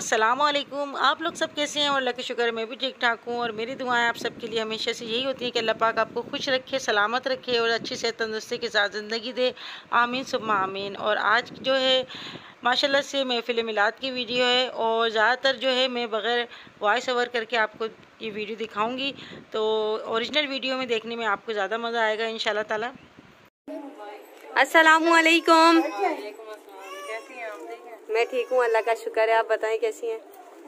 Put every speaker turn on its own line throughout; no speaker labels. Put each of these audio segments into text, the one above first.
अस्सलाम वालेकुम। आप लोग सब कैसे हैं? और अल्लाह का शुक्र है मैं भी ठीक ठाक हूँ। और मेरी दुआएं आप सबके लिए हमेशा से यही होती हैं कि अल्लाह पाक आपको खुश रखे, सलामत रखे और अच्छी सेहत तंदुरुस्ती के साथ ज़िंदगी दे। आमीन सुम्मा आमीन। और आज जो है माशाल्लाह से महफिल मिलाद की वीडियो है और ज़्यादातर जो है मैं बग़ैर वॉइस ओवर करके आपको ये वीडियो दिखाऊँगी, तो ओरिजिनल वीडियो में देखने में आपको ज़्यादा मज़ा आएगा इंशाल्लाह ताला।
अस्सलामु अलैकुम। मैं ठीक हूँ, अल्लाह का शुक्र है। आप बताएं कैसी हैं?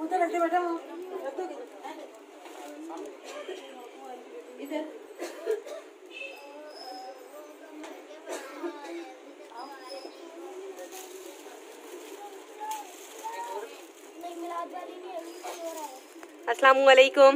अस्सलामु अलैकुम।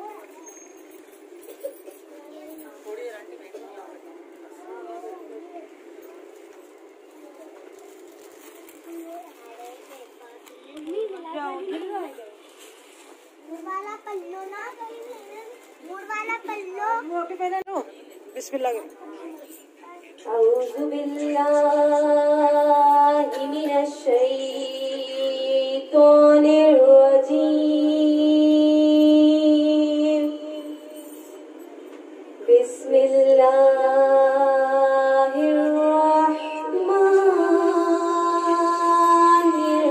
औज़ु बिल्लाहि मिनश शैतानिर रजीम। बिस्मिल्लाहिर रहमानिर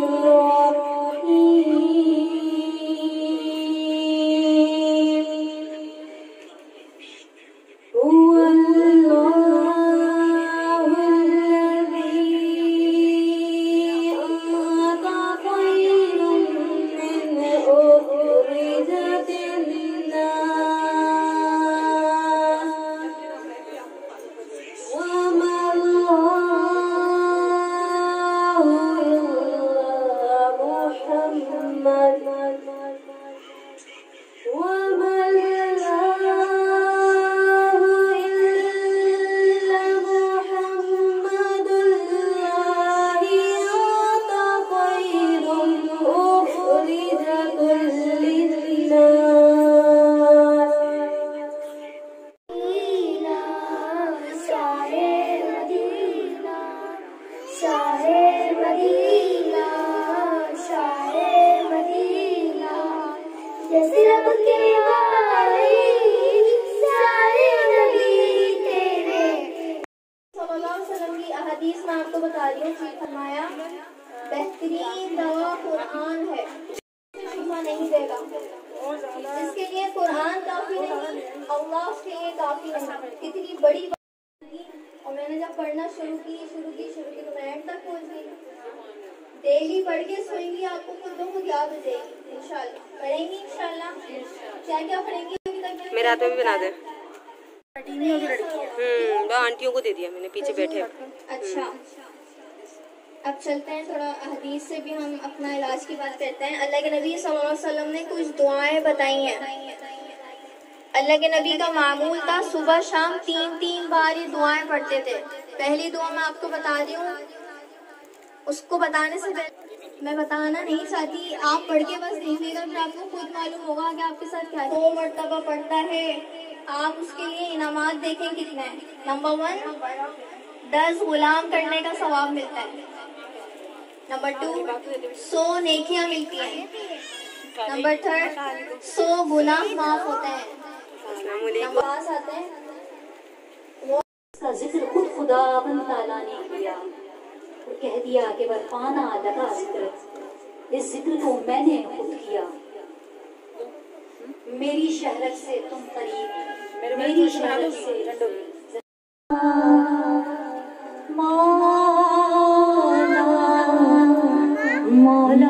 मैं आपको बता रही हूँ कि फरमाया बेहतरीन दवा कुरान है, शिफा नहीं देगा। इसके लिए कुरान काफी नहीं, अल्लाह उसके लिए काफी नहीं। कितनी बड़ी बात। और मैंने जब पढ़ना शुरू की तो मैं एंड तक पहुँच गई। डेली पढ़ के सोएंगी, आपको खुद ब खुद याद हो जाएगी इंशाल्लाह। पढ़ेंगी इंशाल्लाह। क्या क्या पढ़ेंगी अभी तक?
मेरे हाथ में भी बना दे। आंटियों को दे दिया मैंने, पीछे बैठे।
अच्छा, अब चलते हैं थोड़ा हदीस से भी हम अपना इलाज की बात करते हैं। अल्लाह के नबी सल्लल्लाहु अलैहि वसल्लम ने कुछ दुआएं बताई हैं। अल्लाह के नबी का मामूल था सुबह शाम 3-3 बार ये दुआएं पढ़ते थे। पहली दुआ मैं आपको बता रही हूँ, उसको बताने से पहले मैं बताना नहीं चाहती, आप पढ़ के बस देखिएगा, फिर आपको खुद मालूम होगा कि आपके साथ क्या। 2 मरतबा पढ़ता है, आप उसके लिए इनामात देखें कितने हैं। नंबर 1, 10 गुलाम करने का सवाब मिलता है। नंबर 2, 100 नेकियां मिलती हैं। नंबर 3, 100 गुनाह माफ होते हैं। नंबर पास आते हैं, वो
इसका जिक्र खुद खुदावंद ताला ने किया और कह दिया कि बरपाना लगा जिक्र, इस जिक्र को मैंने खुद किया। मेरी शहरत से तुम करीब, मेरी शहरत से मौला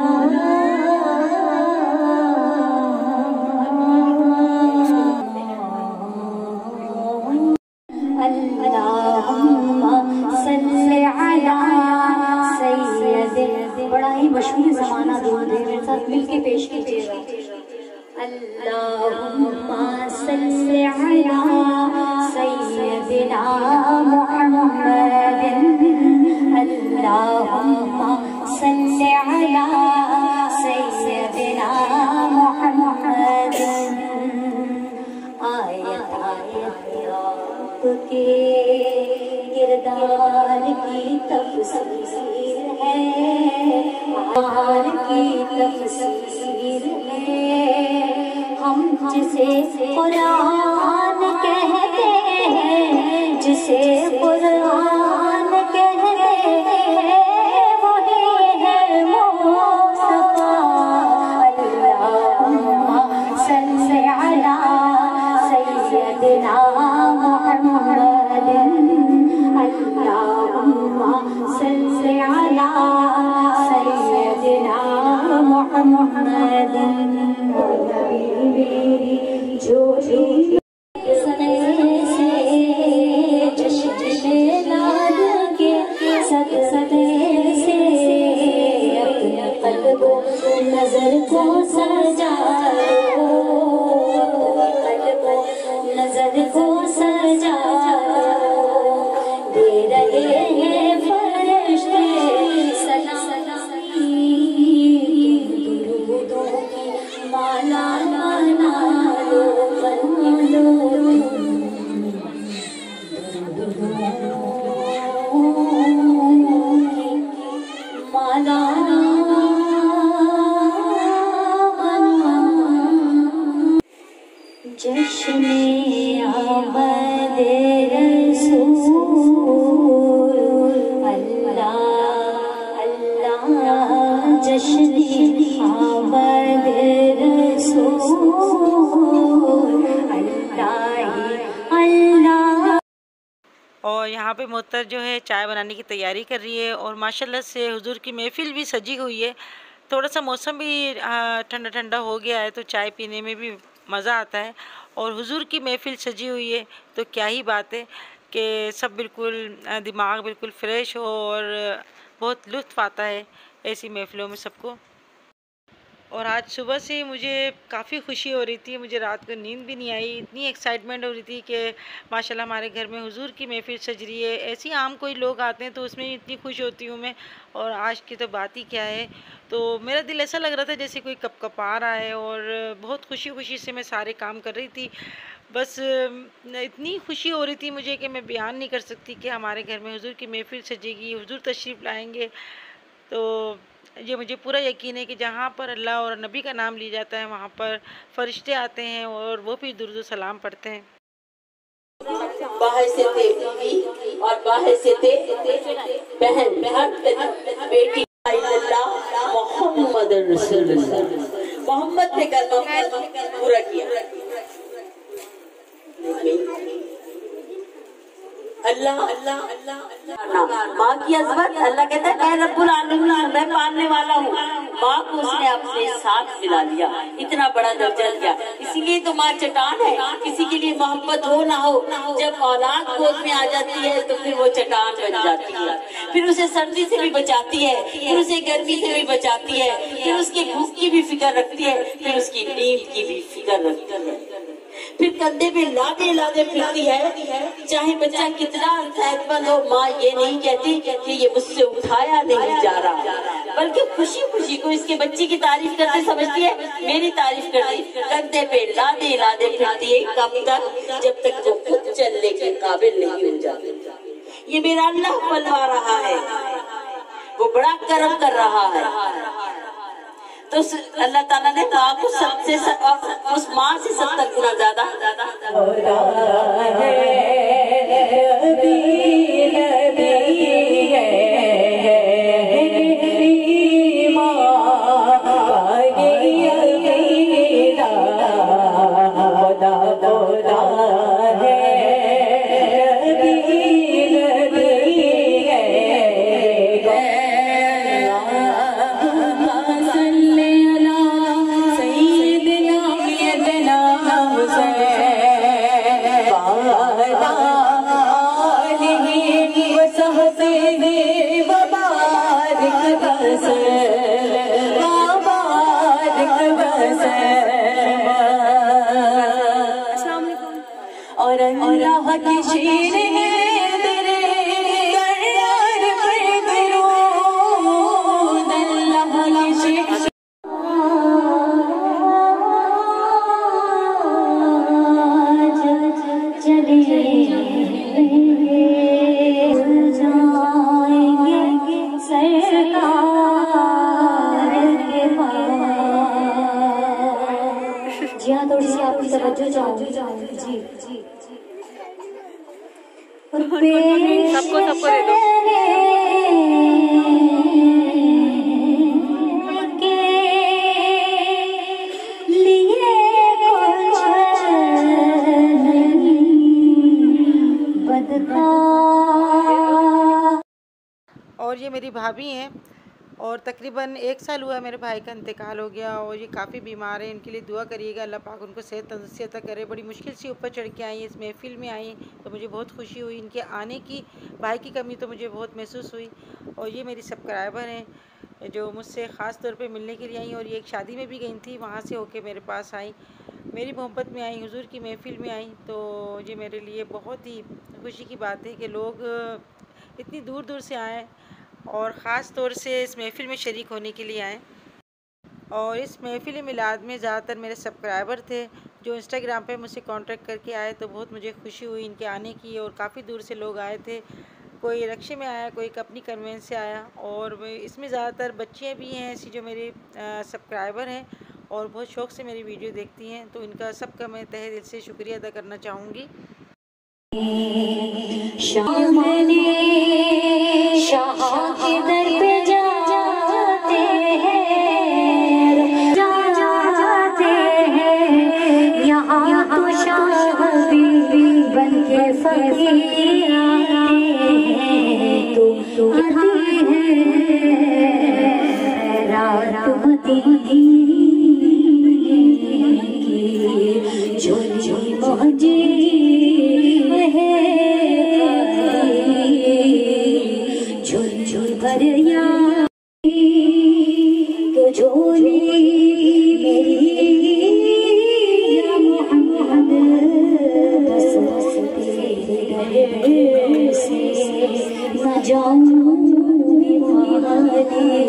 अल्लाहुम्मा सल्ली अला सय्यदिना। बड़ा ही मशहूर ज़माना दूध है, मेरे साथ मिलके पेश कीजिएगा। अल्लाहुम्मा सल्ली अला सय्यदिना मुहम्मदिन। अल्लाहुम्मा सल्ली अला सय्यदिना मुहम्मदिन। आयत आपके किरदार की तफसीर है। की तफसीर है। हम जिसे कुरान कहते हैं, जिसे कुरान कहते हैं, वही है मुस्तफा। अल्लाहुम्मा सल्ली अला सय्यदिना मुहम्मदिन। अल्लाहुम्मा सल्ली अला सय्यदिना मुहम्मदिन। जो सदे से जश्न नाद के सदे से अपने कल्ब नजर को सजाओ, नजर को सजाओ। दे रहे हैं फरिश्ते सलामी, दुरूदों की माला बना लो, बना लो। माला जश्ने आमद रसूल, अल्लाह अल्लाह जश्ने आमद रसूल, अल्लाह अल्लाह।
और यहाँ पे मोहतर जो है चाय बनाने की तैयारी कर रही है और माशाल्लाह से हुजूर की महफिल भी सजी हुई है। थोड़ा सा मौसम भी ठंडा ठंडा हो गया है तो चाय पीने में भी मज़ा आता है। और हुजूर की महफिल सजी हुई है तो क्या ही बात है कि सब बिल्कुल दिमाग बिल्कुल फ़्रेश हो और बहुत लुत्फ़ आता है ऐसी महफिलों में सबको। और आज सुबह से मुझे काफ़ी खुशी हो रही थी, मुझे रात को नींद भी नहीं आई, इतनी एक्साइटमेंट हो रही थी कि माशाल्लाह हमारे घर में हुजूर की महफिल सज रही है। ऐसे आम कोई लोग आते हैं तो उसमें इतनी खुश होती हूँ मैं, और आज की तो बात ही क्या है। तो मेरा दिल ऐसा लग रहा था जैसे कोई कपकपा रहा है और बहुत खुशी खुशी से मैं सारे काम कर रही थी। बस इतनी खुशी हो रही थी मुझे कि मैं बयान नहीं कर सकती कि हमारे घर में हुजूर की महफिल सजेगी, हुजूर तशरीफ़ लाएँगे। तो ये मुझे पूरा यकीन है कि जहाँ पर अल्लाह और नबी का नाम लिया जाता है वहाँ पर फरिश्ते आते हैं और वो भी दुरूद सलाम पढ़ते हैं।
बाहर से थे बीवी और बाहर से थे बहन, बेटी मोहम्मद रसूलुल्लाह। मोहम्मद ने कलमा पूरा किया। अल्लाह अल्लाह अल्लाह माँ की अज़मत। अल्लाह कहता है मैं रब्बुल आलमीन, मैं पालने वाला हूँ। माँ को उसने अपने साथ मिला लिया, इतना बड़ा दर्जा दिया। इसीलिए तो माँ चट्टान है। किसी के लिए मोहब्बत हो ना हो, जब औलाद गोद में आ जाती है तो फिर वो चट्टान बन जाती है। फिर उसे सर्दी से भी बचाती है, फिर उसे गर्मी से भी बचाती है, फिर उसके भूख की भी फिक्र रखती है, फिर उसकी नींद की भी फिक्र रखती है। फिर कंधे पे लादे लादे फिरती है। चाहे बच्चा कितना सेहतमंद हो, माँ ये नहीं कहती कि ये मुझसे उठाया नहीं जा रहा, बल्कि खुशी खुशी को इसके बच्चे की तारीफ करते समझती है मेरी तारीफ करती। कंधे पे लादे लादे फिरती है, कब तक? जब तक वो खुद चलने के काबिल नहीं हो जाती। ये मेरा अल्लाह पलवा रहा है, वो बड़ा करम कर रहा है। तो अल्लाह ताला ने माँ को सबसे उस माँ से 70 गुना ज्यादा
सबको दे दो।
और ये मेरी भाभी हैं और तकरीबन 1 साल हुआ मेरे भाई का इंतकाल हो गया और ये काफ़ी बीमार हैं। इनके लिए दुआ करिएगा, अल्लाह पाक उनको सेहत तंदुरुस्ती अता करे। बड़ी मुश्किल से ऊपर चढ़ के आई इस महफिल में आई तो मुझे बहुत खुशी हुई। इनके आने की, भाई की कमी तो मुझे बहुत महसूस हुई। और ये मेरी सब्सक्राइबर हैं जो मुझसे ख़ास तौर पे मिलने के लिए आई और ये एक शादी में भी गई थी, वहाँ से होके मेरे पास आई, मेरी मोहब्बत में आई, हुजूर की महफिल में आई। तो ये मेरे लिए बहुत ही खुशी की बात है कि लोग इतनी दूर दूर से आएँ और ख़ास तौर से इस महफ़िल में शरीक होने के लिए आए। और इस महफ़िल मिलाद में ज़्यादातर मेरे सब्सक्राइबर थे जो इंस्टाग्राम पे मुझसे कांटेक्ट करके आए, तो बहुत मुझे खुशी हुई इनके आने की। और काफ़ी दूर से लोग आए थे, कोई रिक्शे में आया, कोई अपनी कन्वेंस से आया। और इसमें ज़्यादातर बच्चियाँ भी हैं ऐसी जो मेरे सब्सक्राइबर हैं और बहुत शौक़ से मेरी वीडियो देखती हैं, तो इनका सबका मैं तहे दिल से शुक्रिया अदा करना चाहूँगी।
शाह के दर पे जाते हैं, जाते हैं यहाँ तो शाह भी बन के फकीर आते हैं। तो आती है रात मदीने की, झोली मोहजी भरिया तो झोली मेरी या मोहम्मद, बस बस तेरे दर से न जाऊंगी वाले,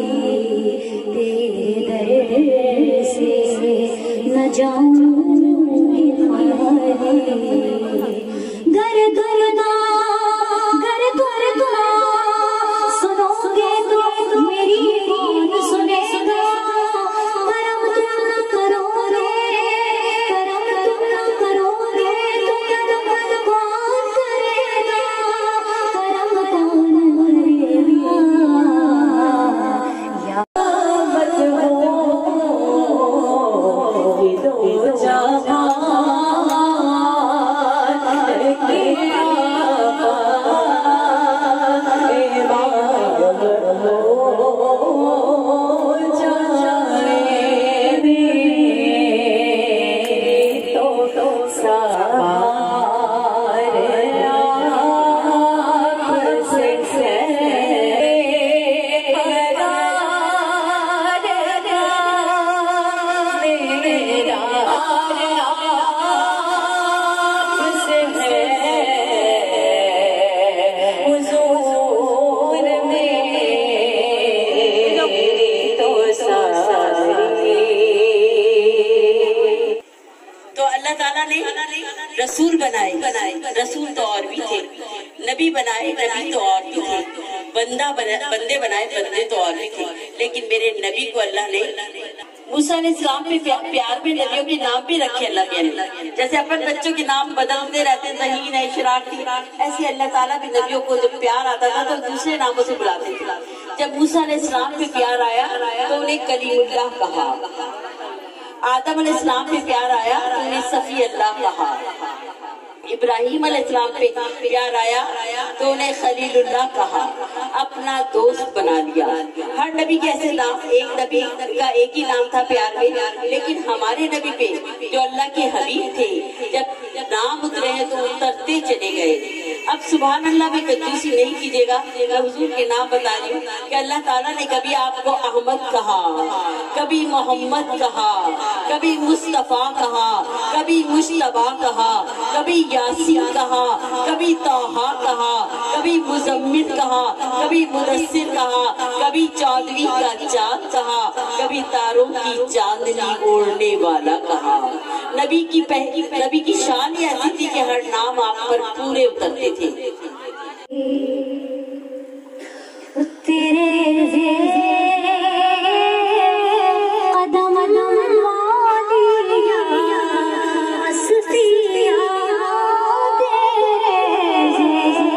तेरे दर से न जाऊंगी वाले। घर घर ना घर घर ना सुनोगे तो मेरी कौन सुनेगा। करम तुम न करोगे, करम तुम न करोगे तो करम कौन करेगा, करम कौन करेगा। या मत हो दो जहां
रसूल बनाए, रसूल तो और भी थे, नबी बनाए, नबी तो और भी थे, बंदे बनाए, बंदे तो और भी थे, लेकिन मेरे नबी को अल्लाह ने मूसा अलैहिस्सलाम पे प्यार में नबियों के नाम भी रखे अल्लाह के। जैसे अपन बच्चों के नाम बदलते रहते, ज़हीन है, शरारती, ऐसे अल्लाह ताला भी नबियों को जब प्यार आता था तो दूसरे नामों से बुलाते थे। जब मूसा अलैहिस्सलाम पे प्यार आया तो उन्हें कलीमुल्लाह कहा, आदम अलैहिस्सलाम पे प्यार आया तो उन्हें सफी अल्लाह कहा, इब्राहीम अलैहिस्सलाम पे प्यार आया तो उन्हें खलीलुल्लाह कहा, अपना दोस्त बना लिया। हर नबी के ऐसे नाम, एक नबी का एक ही नाम था प्यार में, लेकिन हमारे नबी पे जो अल्लाह के हबीब थे जब नाम उतरे हैं तो उतरते चले गए। अब सुभान अल्लाह में कंजूसी नहीं कीजिएगा, मैं हुजूर के नाम बता रही हूँ कि अल्लाह ताला ने कभी आपको अहमद कहा, कभी मोहम्मद कहा, कभी मुस्तफा कहा, कभी मुश्तबा कहा, कभी यासीन कहा, कभी तौहा कहा, कभी मुजम्मिल कहा, कभी मुदस्सिर कहा, कभी चौदवी का चांद कहा, कभी तारों की चांदनी ओढ़ने वाला कहा। नबी की शान ऐसी थी कि हर नाम आप पर पूरे उतरते थे।
तेरे कदम वालिया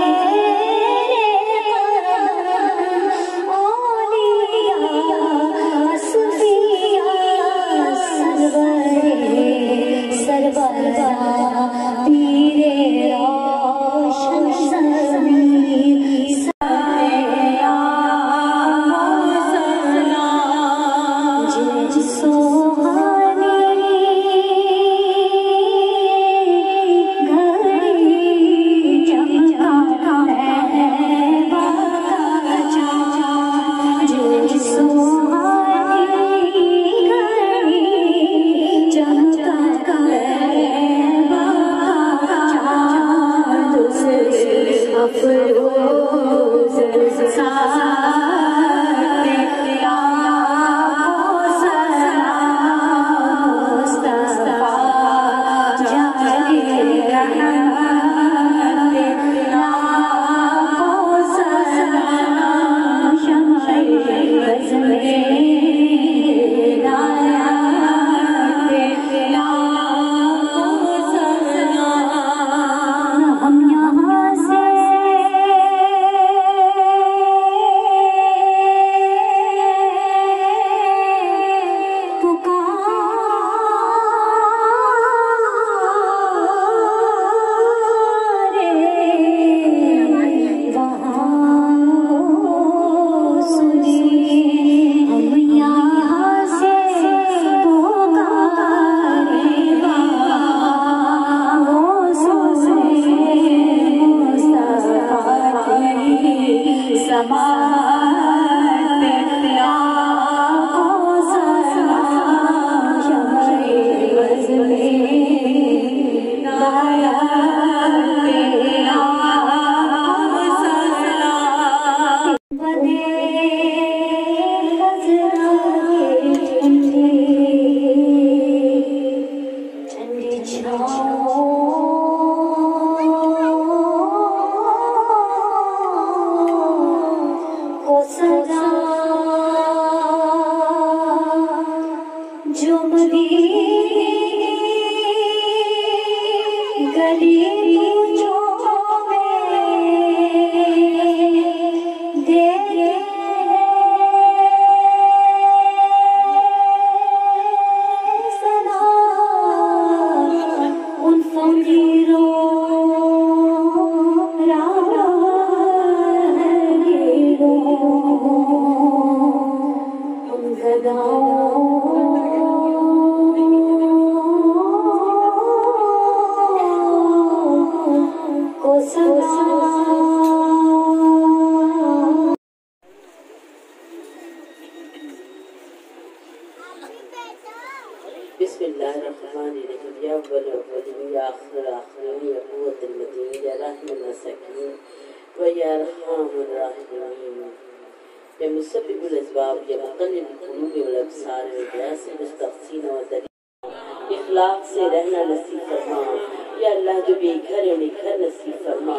बिस्मिल्लाहिर्रहमानिर्रहीम या अव्वल अव्वलीन या आखिर आखिरीन या कुव्वतुल मतीन या रहमान सकीन व या अरहमुर राहिमीन या मुसब्बिबुल अस्बाब या मुक़ल्लिबुल क़ुलूब वल अबसार व यासिर मुस्तग़सीन व दलील इखलाक से रहना नसीब फरमा या अल्लाह जो बेघर है उन्हें घर नसीब फरमा।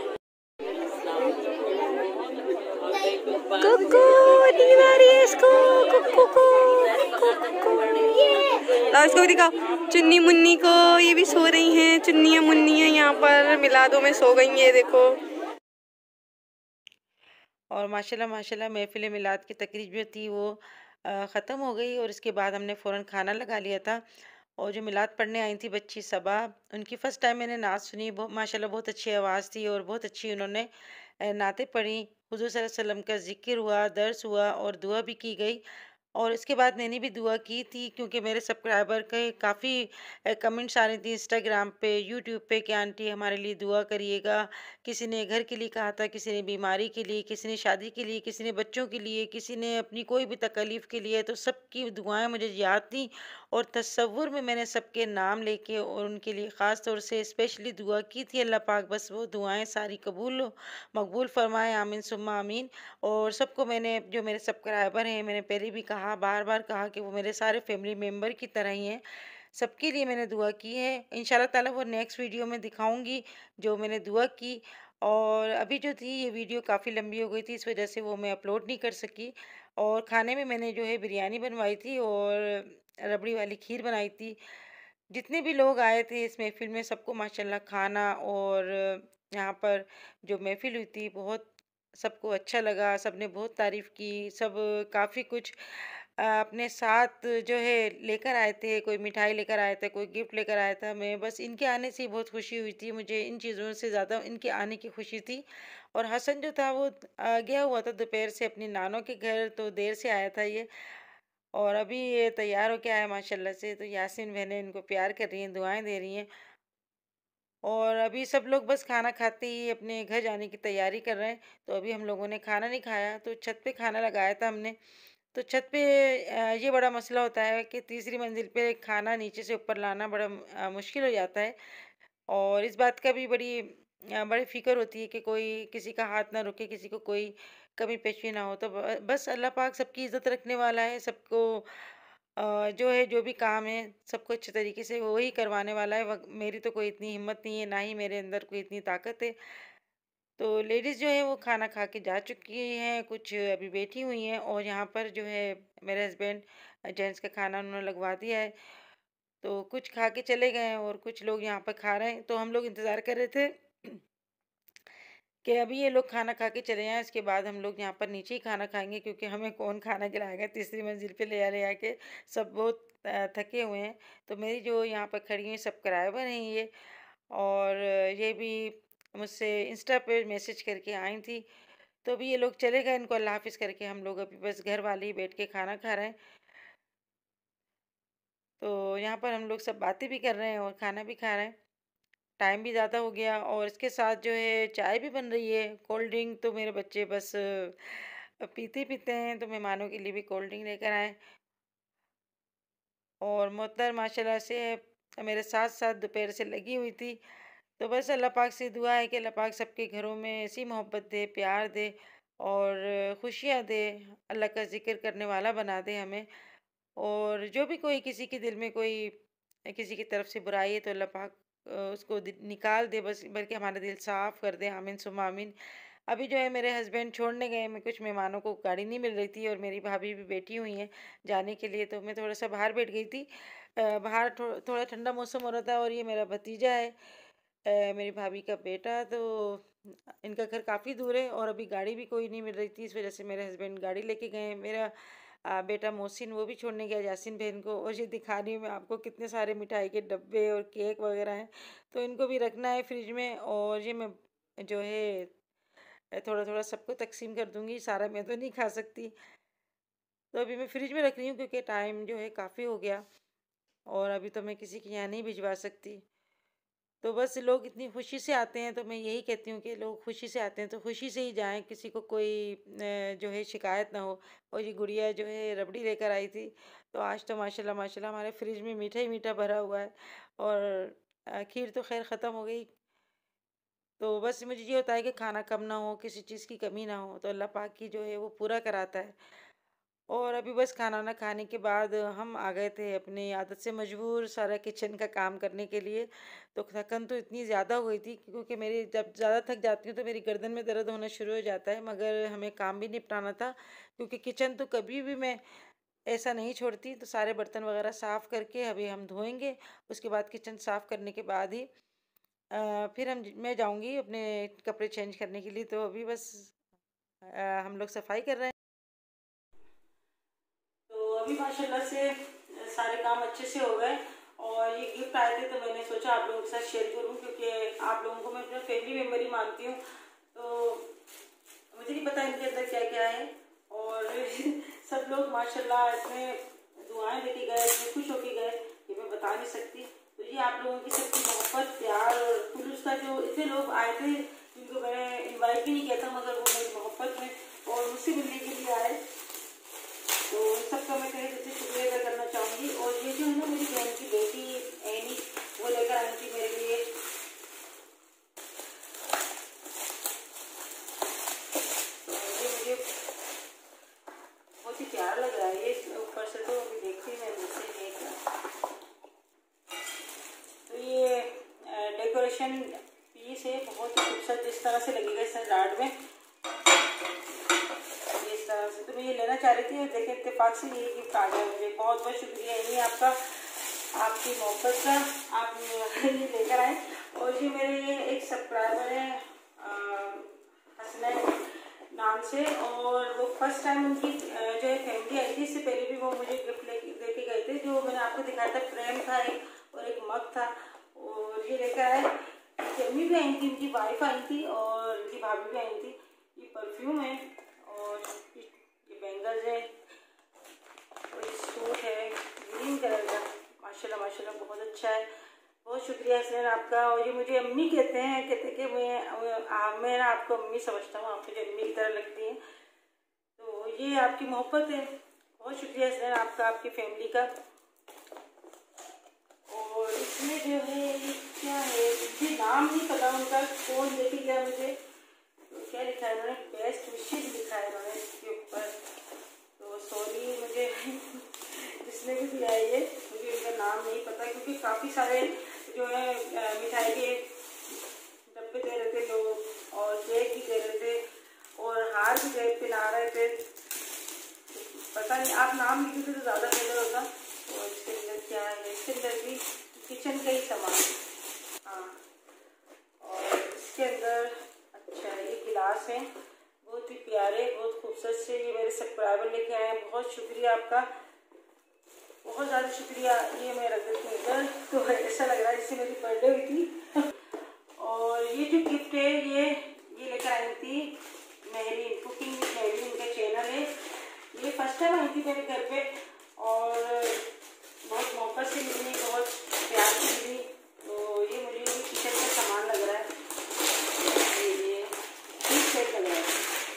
कुकू नींद आ रही है इसको, कुकू लाओ इसको भी दिखाओ, चुन्नी मुन्नी को, ये भी सो रही हैं, चुन्नियाँ मुन्नियाँ यहाँ पर मिलादों में सो गई हैं देखो।
और माशाल्लाह माशाल्लाह महफिल मिलाद की तकरीब जो थी वो ख़त्म हो गई और इसके बाद हमने फ़ौरन खाना लगा लिया था। और जो मिलाद पढ़ने आई थी बच्ची सबा, उनकी फ़र्स्ट टाइम मैंने नात सुनी। माशाल्लाह बहुत अच्छी आवाज़ थी और बहुत अच्छी उन्होंने नातें पढ़ी। हुज़ूर सल्लल्लाहु अलैहि वसल्लम का ज़िक्र हुआ, दर्स हुआ और दुआ भी की गई। और इसके बाद मैंने भी दुआ की थी क्योंकि मेरे सब्सक्राइबर के काफ़ी कमेंट्स आ रही थी इंस्टाग्राम पे, यूट्यूब पे कि आंटी हमारे लिए दुआ करिएगा। किसी ने घर के लिए कहा था, किसी ने बीमारी के लिए, किसी ने शादी के लिए, किसी ने बच्चों के लिए, किसी ने अपनी कोई भी तकलीफ़ के लिए। तो सबकी दुआएं मुझे याद थी और तसव्वुर में मैंने सबके नाम लेके और उनके लिए ख़ास तौर से स्पेशली दुआ की थी। अल्लाह पाक बस वो दुआएं सारी मकबूल फरमाए, आमीन सुम्मा आमीन। और सबको मैंने, जो मेरे सब्सक्राइबर हैं, मैंने पहले भी कहा, बार बार कहा कि वो मेरे सारे फैमिली मेम्बर की तरह ही हैं। सबके लिए मैंने दुआ की है। इंशाल्लाह ताला वो नेक्स्ट वीडियो में दिखाऊंगी जो मैंने दुआ की। और अभी जो थी ये वीडियो काफ़ी लंबी हो गई थी, इस वजह से वो मैं अपलोड नहीं कर सकी। और खाने में मैंने जो है बिरयानी बनवाई थी और रबड़ी वाली खीर बनाई थी। जितने भी लोग आए थे इस महफिल में सबको माशाल्लाह खाना और यहाँ पर जो महफिल हुई थी बहुत सबको अच्छा लगा। सबने बहुत तारीफ़ की। सब काफ़ी कुछ अपने साथ जो है लेकर आए थे। कोई मिठाई लेकर आया था, कोई गिफ्ट लेकर आया था। मैं बस इनके आने से ही बहुत खुशी हुई थी। मुझे इन चीज़ों से ज़्यादा इनके आने की खुशी थी। और हसन जो था वो गया हुआ था दोपहर से अपनी नानों के घर, तो देर से आया था ये। और अभी ये तैयार होके आया माशाल्लाह से। तो यासीन बहनें इनको प्यार कर रही हैं, दुआएं दे रही हैं। और अभी सब लोग बस खाना खाते ही अपने घर जाने की तैयारी कर रहे हैं। तो अभी हम लोगों ने खाना नहीं खाया, तो छत पे खाना लगाया था हमने। तो छत पे ये बड़ा मसला होता है कि तीसरी मंजिल पे खाना नीचे से ऊपर लाना बड़ा मुश्किल हो जाता है। और इस बात का भी बड़ी फ़िक्र होती है कि कोई किसी का हाथ ना रुके, किसी को कोई कमी पेशी ना हो। तो बस अल्लाह पाक सबकी इज़्ज़त रखने वाला है। सबको जो है जो भी काम है सबको अच्छे तरीके से वो ही करवाने वाला है। मेरी तो कोई इतनी हिम्मत नहीं है, ना ही मेरे अंदर कोई इतनी ताकत है। तो लेडीज़ जो है वो खाना खा के जा चुकी हैं, कुछ अभी बैठी हुई हैं। और यहाँ पर जो है मेरे हस्बैंड जेंट्स का खाना उन्होंने लगवा दिया है। तो कुछ खा के चले गए हैं और कुछ लोग यहाँ पर खा रहे हैं। तो हम लोग इंतज़ार कर रहे थे कि अभी ये लोग खाना खा के चले जाएँ, इसके बाद हम लोग यहाँ पर नीचे ही खाना खाएंगे क्योंकि हमें कौन खाना खिलाएगा तीसरी मंजिल पे ले आके। सब बहुत थके हुए हैं। तो मेरी जो यहाँ पर खड़ी हुई सब्सक्राइबर हैं ये, और ये भी मुझसे इंस्टा पे मैसेज करके आई थी। तो अभी ये लोग चले गए, इनको अल्लाह हाफिज़ करके हम लोग अभी बस घर वाले ही बैठ के खाना खा रहे हैं। तो यहाँ पर हम लोग सब बातें भी कर रहे हैं और खाना भी खा रहे हैं। टाइम भी ज़्यादा हो गया और इसके साथ जो है चाय भी बन रही है। कोल्ड ड्रिंक तो मेरे बच्चे बस पीते पीते हैं, तो मेहमानों के लिए भी कोल्ड ड्रिंक लेकर आए। और मोहतर माशाल्लाह से मेरे साथ साथ दोपहर से लगी हुई थी। तो बस अल्लाह पाक से दुआ है कि अल्लाह पाक सबके घरों में ऐसी मोहब्बत दे, प्यार दे और खुशियाँ दे। अल्लाह का ज़िक्र करने वाला बना दे हमें। और जो भी कोई किसी के दिल में कोई किसी की तरफ से बुराई है तो अल्लाह पाक उसको निकाल दे, बस बल्कि हमारा दिल साफ़ कर दे, आमीन सुम्मा आमीन। अभी जो है मेरे हस्बैंड छोड़ने गए, मैं कुछ मेहमानों को गाड़ी नहीं मिल रही थी और मेरी भाभी भी बैठी हुई हैं जाने के लिए। तो मैं थोड़ा सा बाहर बैठ गई थी। बाहर थोड़ा ठंडा मौसम हो रहा था। और ये मेरा भतीजा है, मेरी भाभी का बेटा। तो इनका घर काफ़ी दूर है और अभी गाड़ी भी कोई नहीं मिल रही थी, इस वजह से मेरे हस्बैंड गाड़ी लेके गए हैं। मेरा बेटा मोहसिन वो भी छोड़ने गया यासीन बहन को। और ये दिखा रही हूँ मैं आपको कितने सारे मिठाई के डब्बे और केक वगैरह हैं, तो इनको भी रखना है फ्रिज में। और ये मैं जो है थोड़ा थोड़ा सबको तकसीम कर दूंगी, सारा मैं तो नहीं खा सकती। तो अभी मैं फ्रिज में रख रही हूँ क्योंकि टाइम जो है काफ़ी हो गया और अभी तो मैं किसी के यहाँ नहीं भिजवा सकती। तो बस लोग इतनी खुशी से आते हैं, तो मैं यही कहती हूँ कि लोग खुशी से आते हैं तो खुशी से ही जाएं, किसी को कोई जो है शिकायत ना हो। और ये गुड़िया जो है रबड़ी लेकर आई थी, तो आज तो माशाल्लाह माशाल्लाह हमारे फ्रिज में मीठा ही मीठा भरा हुआ है। और खीर तो खैर ख़त्म हो गई। तो बस मुझे ये होता है कि खाना कम ना हो, किसी चीज़ की कमी ना हो, तो अल्लाह पाक की जो है वो पूरा कराता है। और अभी बस खाना वाना खाने के बाद हम आ गए थे अपनी आदत से मजबूर सारा किचन का काम करने के लिए। तो थकन तो इतनी ज़्यादा हो गई थी, क्योंकि मेरी जब ज़्यादा थक जाती हूँ तो मेरी गर्दन में दर्द होना शुरू हो जाता है। मगर हमें काम भी निपटाना था, क्योंकि किचन तो कभी भी मैं ऐसा नहीं छोड़ती। तो सारे बर्तन वगैरह साफ़ करके अभी हम धोएंगे। उसके बाद किचन साफ़ करने के बाद ही फिर मैं जाऊँगी अपने कपड़े चेंज करने के लिए। तो अभी बस हम लोग सफाई कर रहे हैं। तो अभी माशाल्लाह से सारे काम अच्छे से हो गए। और ये गिफ्ट आए थे तो मैंने सोचा आप लोगों के साथ शेयर करूं, क्योंकि आप लोगों को मैं अपना फैमिली मेम्बर ही मानती हूँ। तो मुझे नहीं पता इनके अंदर क्या क्या है। और सब लोग माशाल्लाह इसमें दुआएं लेके गए, इतने खुश होके गए कि मैं बता नहीं सकती। तो ये आप लोगों की सबकी मोहब्बत, प्यार और पुलिस का जो इतने लोग आए थे जिनको मैंने इन्वाइट भी नहीं किया था, मगर वो मेरी मोहब्बत में और मुझसे मिलने के लिए आए। तो उन सबका मैं कहीं से शुक्रिया अदा करना चाहूँगी। और ये जो है ना मेरी बहन की बेटी एनी, वो लेकर आई थी मेरे लिए। तो ये मुझे बहुत ही प्यारा लग रहा है। ये ऊपर से तो अभी देखती मैं मुझसे देखना। तो ये डेकोरेशन पीस है, बहुत ही खूबसूरत इस तरह से लगेगा इस राड में, इस तरह से। तो मैं ये लेना चाह रही थी, देखें इत्तेफाक से ये गिफ्ट आ गया मुझे। बहुत बहुत शुक्रिया ये आपका, आपकी मोहब्बत का, आप ये लेकर आए। और ये मेरे एक सब्सक्राइबर है हसनैन नाम से, और वो फर्स्ट टाइम उनकी जो है फैमिली आई थी। इससे पहले भी वो मुझे गिफ्ट दे के गए थे, जो मैंने आपको दिखाया था, फ्रेम था एक और एक मग था। और ये लेकर आए, अम्मी भी आई थी, उनकी वाइफ आई थी और उनकी भाभी भी आई थी। ये परफ्यूम है और ये बैंगल्स है और ये सूट है ग्रीन कलर का, माशाल्लाह माशाल्लाह बहुत अच्छा है। बहुत शुक्रिया हसनैन आपका। और ये मुझे अम्मी कहते हैं कि मैं ना आपको अम्मी समझता हूँ, आप मुझे अम्मी की तरह लगती हैं। तो ये आपकी मोहब्बत है। बहुत शुक्रिया हसनैन आपका, आपकी फैमिली का। और इसमें जो है ये क्या है, मुझे नाम नहीं पता उनका, कौन लेके गया मुझे। तो क्या लिखा है उन्होंने, बेस्ट विशेज लिखा है उन्होंने इसके ऊपर। तो सॉरी मुझे जिसने भी दिया है ये, मुझे उनका नाम नहीं पता, क्योंकि काफ़ी सारे जो है मिठाई के डब्बे दे रहे थे लोग और केक भी दे रहे थे और हार भी दे पहना रहे थे। पता नहीं, आप नाम लिखे थे तो ज़्यादा बेहतर होता। और इसके अंदर क्या है, इसके अंदर भी किचन का ही सामान, हाँ। और इसके अंदर अच्छा ये गिलास है, बहुत ही प्यारे, बहुत खूबसूरत से। ये मेरे सब्सक्राइबर लेके आए हैं, बहुत शुक्रिया आपका, बहुत ज़्यादा शुक्रिया। ये मैं रख देती हूँ इधर, तो ऐसा लग रहा है जैसे मेरी बर्थडे हुई थी। और ये जो गिफ्ट है ये लेकर आई थी मेहरीन, कुकिंग विद मेहरीन उनका चैनल है। ये फर्स्ट टाइम आई थी मेरे घर पे और बहुत मोहब्बत से मिली, बहुत प्यार से मिली। तो ये मुझे किचन का सामान लग रहा है, ये ठीक सेट लग रहा है।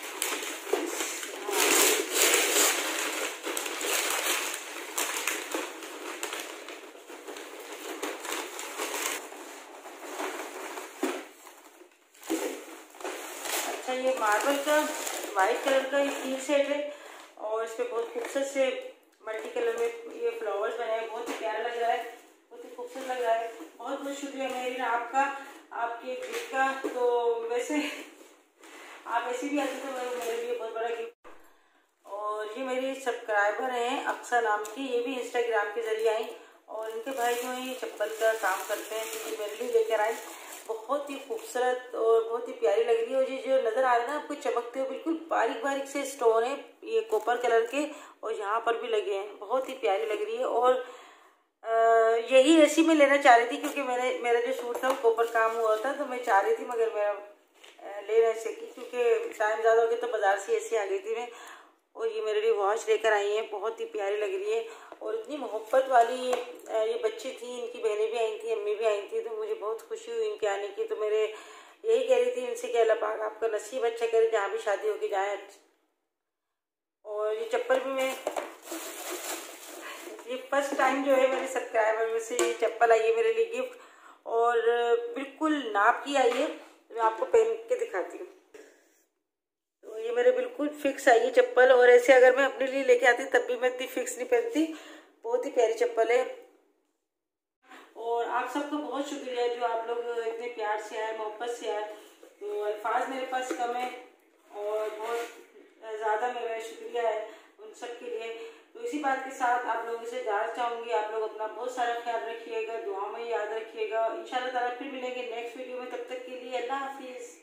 अच्छा ये मार्बल का वाइट कलर का ये सेट है और इस पर बहुत खूबसूरत से मल्टी कलर में ये फ्लावर्स बने हैं, बहुत ही प्यारा लग रहा है, बहुत ही खूबसूरत लग रहा है। बहुत बहुत शुक्रिया मेहरीन आपका, आपके गिफ्ट का। तो वैसे आप ऐसे भी आते तो मेरे लिए बहुत बड़ा गिफ्ट। और ये मेरी सब्सक्राइबर हैं अक्सर नाम की, ये भी इंस्टाग्राम के जरिए आई और इनके भाई जो है ये चप्पल का काम करते हैं, तो ये मेरे लिए लेकर आए। बहुत ही खूबसूरत और बहुत ही प्यारी लग रही है। और ये जो नज़र आ रहा है ना आपको चमकते हुए, बिल्कुल बारीक बारीक से स्टोन है, ये कॉपर कलर के और यहाँ पर भी लगे हैं, बहुत ही प्यारी लग रही है। और यही ऐसी मैं लेना चाह रही थी, क्योंकि मेरा जो सूट था वो कॉपर काम हुआ था, तो मैं चाह रही थी, मगर मेरा ले नहीं सकी क्योंकि टाइम ज़्यादा हो गया, तो बाज़ार से ऐसी आ गई थी मैं। और ये मेरे लिए वॉच लेकर आई हैं, बहुत ही प्यारी लग रही है। और इतनी मोहब्बत वाली ये बच्ची थी, इनकी बहनें भी आई थी, अम्मी भी आई थी, तो मुझे बहुत खुशी हुई इनके आने की। तो मेरे यही कह रही थी इनसे कि अल्लाह पाक आपका नसीब अच्छा करे, जहाँ भी शादी होके जाए। और ये चप्पल भी मैं, ये फर्स्ट टाइम जो है मेरे सब्सक्राइबर में से ये चप्पल आई है मेरे लिए गिफ्ट, और बिल्कुल नाप की आई है। मैं आपको पहन के दिखाती हूँ। तो ये मेरे बिल्कुल फिक्स आई है चप्पल, और ऐसे अगर मैं अपने लिए लेके आती तब भी मैं इतनी फिक्स नहीं पहनती। बहुत ही प्यारी चप्पल है। और आप सबको बहुत शुक्रिया जो आप लोग इतने प्यार से आए, मोहब्बत से आए। तो अल्फाज मेरे पास कम है और बहुत ज़्यादा मेरा शुक्रिया है उन सब के लिए। तो इसी बात के साथ आप लोगों से जाना चाहूँगी, आप लोग अपना बहुत सारा ख्याल रखिएगा, दुआ में याद रखिएगा। इंशाल्लाह ताला फिर मिलेंगे नेक्स्ट वीडियो में। तब तक के लिए अल्लाह हाफिज़।